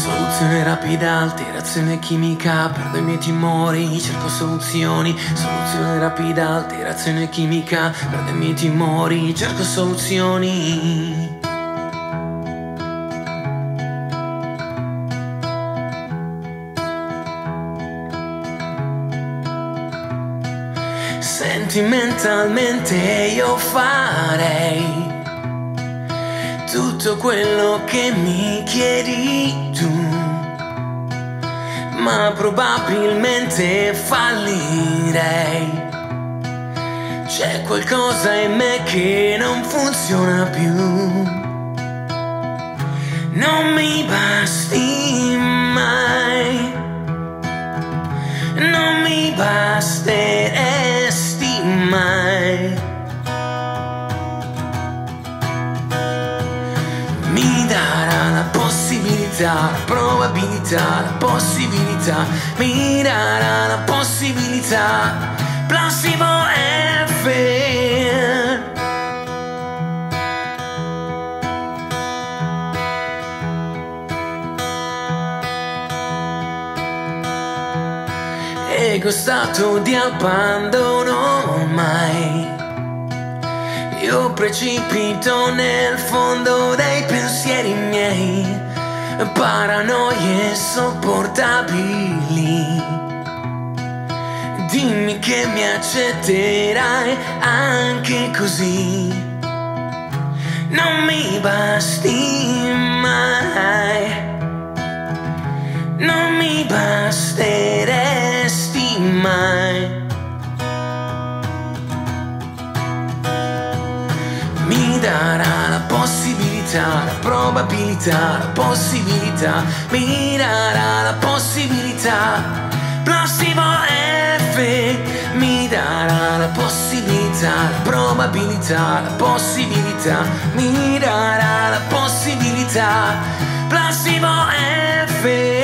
Soluzione rapida, alterazione chimica, perdo i miei timori, cerco soluzioni. Soluzione rapida, alterazione chimica, perdo i miei timori, cerco soluzioni. Sentimentalmente io farei tutto quello che mi chiedi tu, ma probabilmente fallirei. C'è qualcosa in me che non funziona più. Non mi basti mai, non mi basteresti mai. Mi darà la possibilità, la probabilità, la possibilità. Mi darà la possibilità, Plastivo F. Ego stato di abbandono ormai. Io precipito nel fondo dei pensieri miei, paranoie insopportabili. Dimmi che mi accetterai anche così. Non mi basti mai, non mi basteresti mai. Mi darà la possibilità, la probabilità, la possibilità. Mi darà la possibilità, Plastivo F. Mi darà la possibilità, la probabilità, la possibilità. Mi darà la possibilità, Plastivo F.